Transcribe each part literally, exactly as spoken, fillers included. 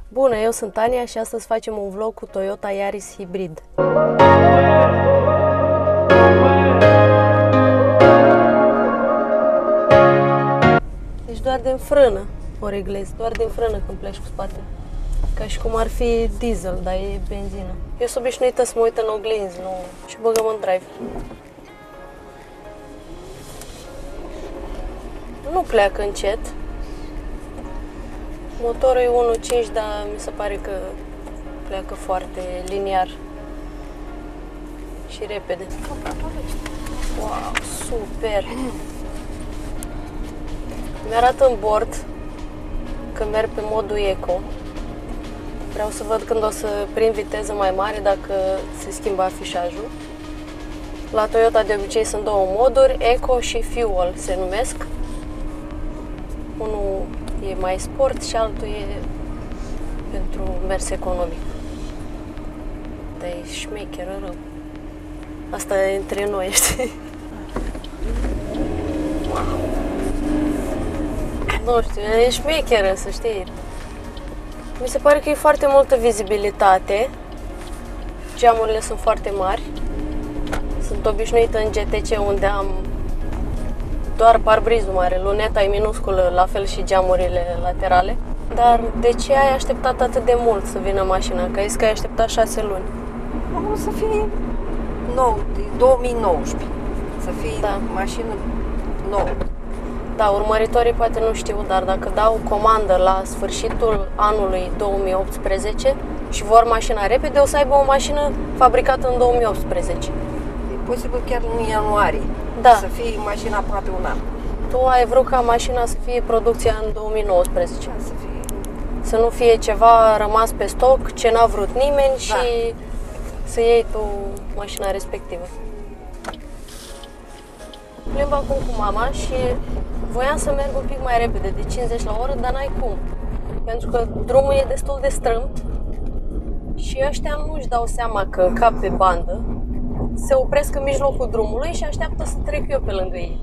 Bună, eu sunt Tania și astăzi facem un vlog cu Toyota Yaris Hybrid. Deci doar din frână o reglezi, doar din frână când pleci cu spatele. Ca și cum ar fi diesel, dar e benzină. Eu sunt obișnuită să mă uit în oglinzi, nu... și băgăm în drive. Nu pleacă încet. Motorul e unu virgulă cinci, dar mi se pare că pleacă foarte liniar și repede. Wow, super! Mi-arată în bord când merg pe modul Eco. Vreau să văd când o să prind viteză mai mare, dacă se schimbă afișajul. La Toyota de obicei sunt două moduri, Eco și Fuel se numesc. Unul e mai sport și altul e pentru mers economic. Dar e șmecheră rău. Asta e între noi, știi? Nu știu, e șmecheră, să știi. Mi se pare că e foarte multă vizibilitate. Geamurile sunt foarte mari. Sunt obișnuită în G T C unde am doar parbrizul mare, luneta e minusculă, la fel și geamurile laterale. Dar de ce ai așteptat atât de mult să vină mașina? Că ai zis că ai așteptat șase luni. O să fie nou, două mii nouăsprezece. Să fie Da. mașină nouă. Da, urmăritorii poate nu știu, dar dacă dau comandă la sfârșitul anului două mii optsprezece și vor mașina repede, o să aibă o mașină fabricată în două mii optsprezece. E posibil chiar în ianuarie. Da. Să fie mașina aproape un an. Tu ai vrut ca mașina să fie producția în două mii nouăsprezece. Da, să fie. Să nu fie ceva rămas pe stoc, ce n-a vrut nimeni și Da. să iei tu mașina respectivă. Plimb acum cu mama și voiam să merg un pic mai repede, de cincizeci la oră, dar n-ai cum. Pentru că drumul e destul de strâmt și ăștia nu-și dau seama că cap pe bandă. Se opresc în mijlocul drumului și așteaptă să trec eu pe lângă ei.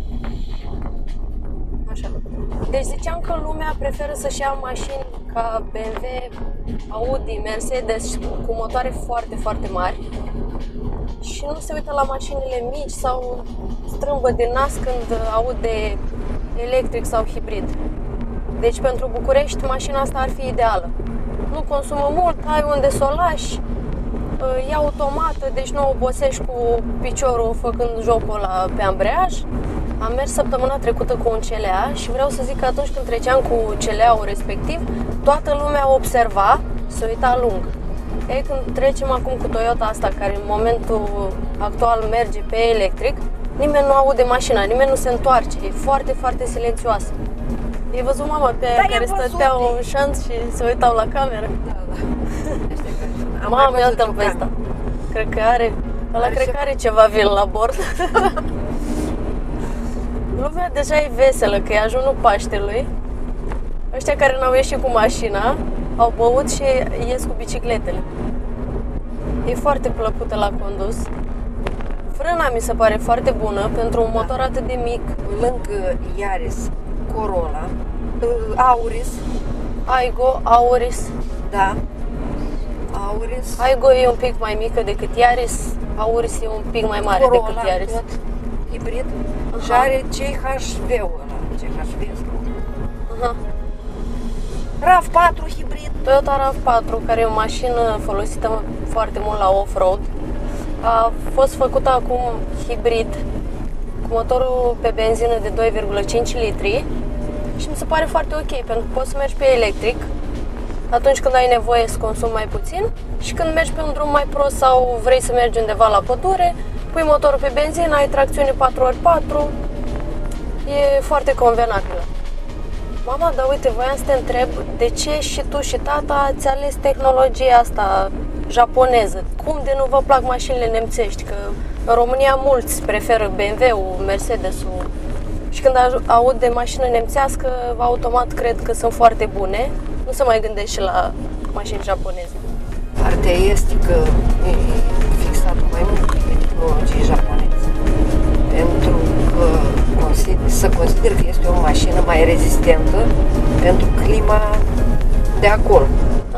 Așa. Deci ziceam că lumea preferă să-și ia mașini ca B M W, Audi, Mercedes cu motoare foarte, foarte mari și nu se uită la mașinile mici sau strâmbă din nas când aud de electric sau hibrid. Deci pentru București mașina asta ar fi ideală. Nu consumă mult, ai unde să o lași, e automată, deci nu obosești cu piciorul făcând jocul ăla pe ambreiaj. Am mers săptămâna trecută cu un C L A și vreau să zic că atunci când treceam cu C L A-ul respectiv, toată lumea observa, se uita lung. Ei, când trecem acum cu Toyota asta, care în momentul actual merge pe electric, nimeni nu aude mașina, nimeni nu se întoarce, e foarte, foarte silențioasă. Ai văzut mama pe aia care stăteau în șanț și se uitau la cameră? Da, da. Mama, iată-l pe ăsta. Cred că are, ăla cred că are ceva vin la bord. Lumea deja e veselă, că e ajunul Paștelui. Ăștia care n-au ieșit cu mașina au băut și ies cu bicicletele. E foarte plăcută la condus. Frâna mi se pare foarte bună pentru un motor atât de mic. Lângă Yaris, Corolla, Auris, Aygo, Auris. da, Auris, Aygo e un pic mai mică decât Yaris, Auris e un pic mai mare Corolla, decât Yaris. tot hibrid. Aha. Și are C H V-ul ăla, C H V. Aha. RAV patru hibrid. Toyota RAV patru, care e o mașină folosită foarte mult la off-road, a fost făcută acum hibrid, cu motorul pe benzină de doi virgulă cinci litri și mi se pare foarte ok, pentru că poți să mergi pe electric atunci când ai nevoie să consumi mai puțin și când mergi pe un drum mai prost sau vrei să mergi undeva la pădure, pui motorul pe benzină, ai tracțiune patru ori patru, e foarte convenabilă. Mama, dar uite, voiam să te întreb, de ce și tu și tata ați ales tehnologia asta japoneză? Cum de nu vă plac mașinile nemțești? Că în România mulți preferă B M W-ul, Mercedes-ul și când aud de mașină nemțească, automat cred că sunt foarte bune. Nu se mai gândește și la mașini japoneze. Partea este că e fixat mai mult pe tehnologii japoneze. Pentru că consider, să consider că este o mașină mai rezistentă pentru clima de acolo. Aha.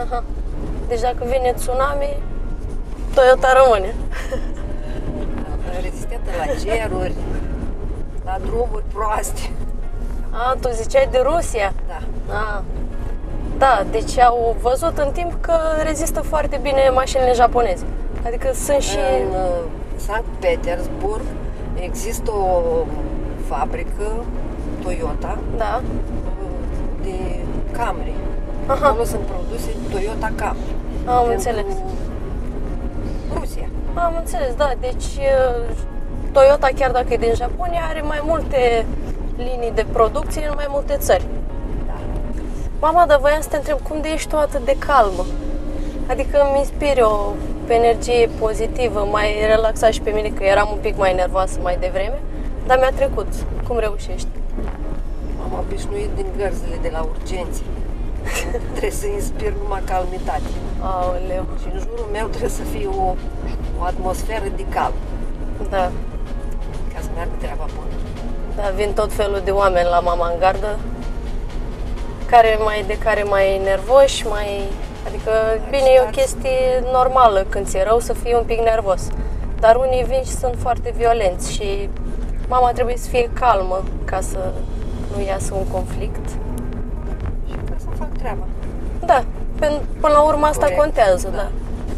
Aha. Deci dacă vine tsunami, Toyota rămâne. Rezistentă la ceruri, la drumuri proaste. A, tu ziceai de Rusia? Da. A. Da, deci au văzut în timp că rezistă foarte bine mașinile japoneze. Adică sunt și... În uh, Sankt Petersburg există o fabrică Toyota, Da. de Camry. Aha. Acolo sunt produse Toyota Camry. Am pentru înțeles. Rusia. Am înțeles, da. Deci Toyota, chiar dacă e din Japonia, are mai multe linii de producție în mai multe țări. Da. Mama, dar voiam să te întreb, cum de ești tu atât de calmă? Adică îmi inspiri o energie pozitivă, mai relaxat și pe mine, că eram un pic mai nervoasă mai devreme, dar mi-a trecut. Cum reușești? Am obișnuit din gărzile de la urgențe. Trebuie să inspir numai calmitate. Aoleu. Și în jurul meu trebuie să fie o, o atmosferă de calm, Da. ca să meargă treaba bună. Da, vin tot felul de oameni la mama în gardă, care mai de care mai nervoși, mai... Adică, bine, e o chestie normală când ți-e rău să fii un pic nervos. Dar unii vin și sunt foarte violenți și mama trebuie să fie calmă ca să nu iasă un conflict. Și ca să fac treaba. Da, pen- până la urmă asta Corect. contează, da. Da.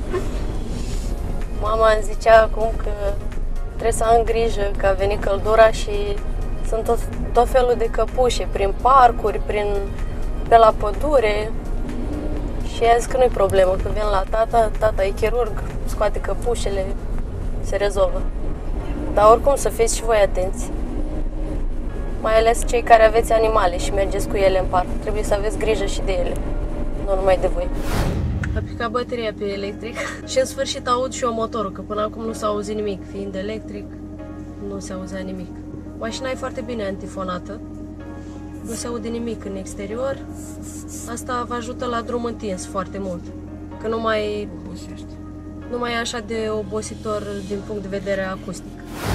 Mama îmi zicea acum că trebuie să am grijă că a venit căldura și sunt tot, tot felul de căpușe prin parcuri, prin, pe la pădure. Și ea zis că nu-i problemă, că vin la tata, tata e chirurg, scoate căpușele, se rezolvă. Dar oricum să fiți și voi atenți. Mai ales cei care aveți animale și mergeți cu ele în parc. Trebuie să aveți grijă și de ele, nu numai de voi. A picat bateria pe electric și în sfârșit aud și eu motorul, că până acum nu s-a auzit nimic. Fiind electric, nu se auzea nimic. Mașina e foarte bine antifonată, nu se aude nimic în exterior. Asta vă ajută la drum întins foarte mult, că nu mai, Obosești. nu mai e așa de obositor din punct de vedere acustic.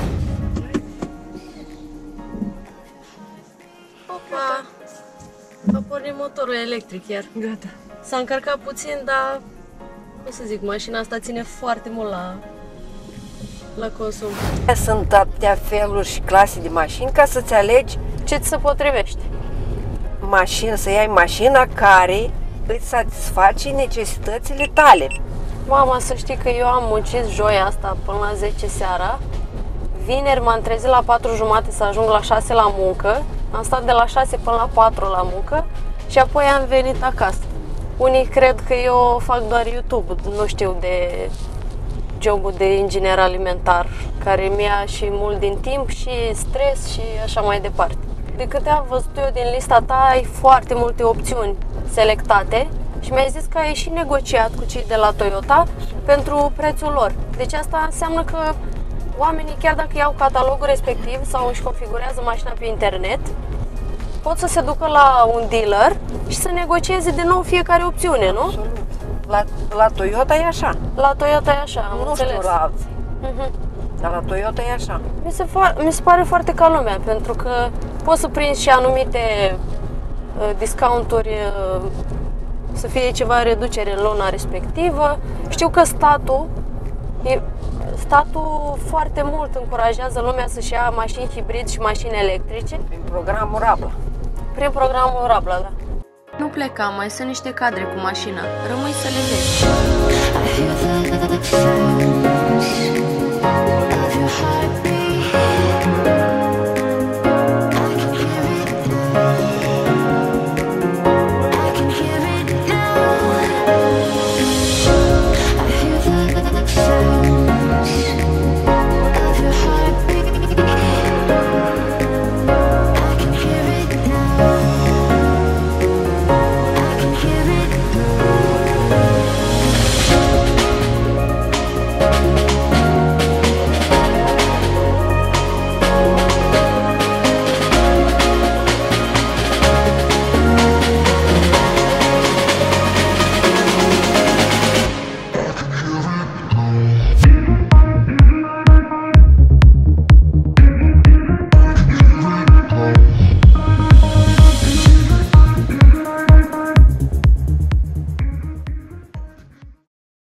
Opa! A pornit motorul electric iar. Gata. S-a încărcat puțin, dar, cum să zic, mașina asta ține foarte mult la, la consum. Sunt atâtea feluri și clase de mașini ca să-ți alegi Ce ți se potrivește? mașină, să iei mașina care îți satisface necesitățile tale. Mama, să știi că eu am muncit joia asta până la zece seara. Vineri m-am trezit la patru jumate să ajung la șase la muncă. Am stat de la șase până la patru la muncă și apoi am venit acasă. Unii cred că eu fac doar YouTube, nu știu de jobul de inginer alimentar, care mi-a și mult din timp și stres și așa mai departe. De câte am văzut eu din lista ta, ai foarte multe opțiuni selectate și mi-ai zis că ai și negociat cu cei de la Toyota pentru prețul lor. Deci asta înseamnă că oamenii, chiar dacă iau catalogul respectiv sau își configurează mașina pe internet, pot să se ducă la un dealer și să negocieze din nou fiecare opțiune, nu? Absolut. La, la Toyota e așa. La Toyota e așa, am Nu înțeles. știu la alții, Mhm. dar la Toyota e așa. Mi se, fa- mi se pare foarte ca lumea, pentru că poți să prinzi și anumite uh, discounturi, uh, să fie ceva reducere în luna respectivă. Știu că statul, e, statul foarte mult încurajează lumea să-și ia mașini hibrid și mașini electrice Prin programul Rabla. prin programul Rabla, da. Nu pleca, mai sunt niște cadre cu mașina. Rămâi să le vezi. I hear the sounds of your heartbeat.